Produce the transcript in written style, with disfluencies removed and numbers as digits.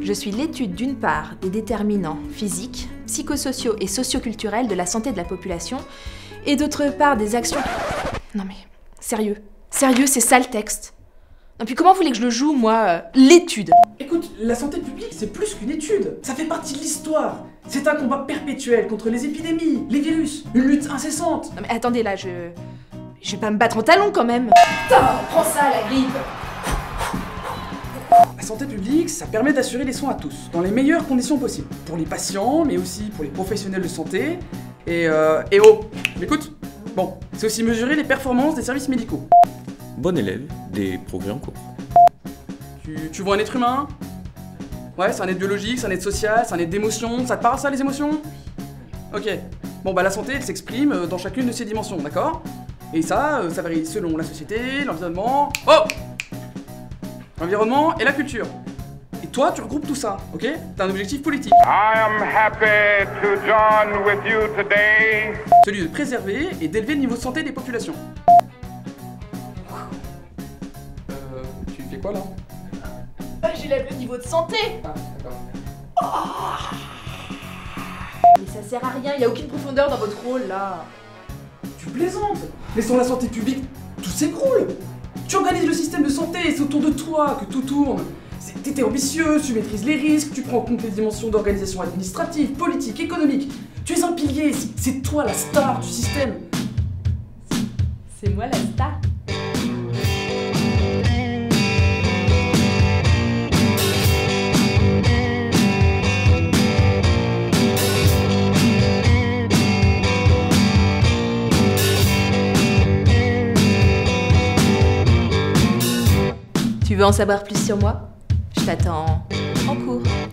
Je suis l'étude d'une part des déterminants physiques, psychosociaux et socioculturels de la santé de la population, et d'autre part des actions... Non mais, sérieux, c'est ça le texte. Non puis comment vous voulez que je le joue, moi, l'étude? Écoute, la santé publique, c'est plus qu'une étude. Ça fait partie de l'histoire. C'est un combat perpétuel contre les épidémies, les virus, une lutte incessante. Non mais attendez là, je vais pas me battre en talons quand même. Putain, prends ça, la grippe. La santé publique, ça permet d'assurer les soins à tous, dans les meilleures conditions possibles. Pour les patients, mais aussi pour les professionnels de santé. Et oh, m'écoute? Bon, c'est aussi mesurer les performances des services médicaux. Bon élève, des progrès en cours. Tu vois un être humain? Ouais, c'est un être biologique, c'est un être social, c'est un être d'émotion. Ça te parle ça, les émotions? Ok. Bon bah la santé, elle s'exprime dans chacune de ces dimensions, d'accord? Et ça varie selon la société, l'environnement... Oh! L'environnement et la culture. Et toi, tu regroupes tout ça, ok? T'as un objectif politique. I am happy to join with you today. Celui de préserver et d'élever le niveau de santé des populations. Tu fais quoi là? J'élève le niveau de santé. Ah, d'accord. Mais ça sert à rien, y a aucune profondeur dans votre rôle là. Tu plaisantes. Mais sans la santé publique, tout s'écroule. Tu organises le système de santé et c'est autour de toi que tout tourne. T'es ambitieux, tu maîtrises les risques, tu prends en compte les dimensions d'organisation administrative, politique, économique. Tu es un pilier, c'est toi la star du système. C'est moi la star. Tu veux en savoir plus sur moi? Je t'attends en cours.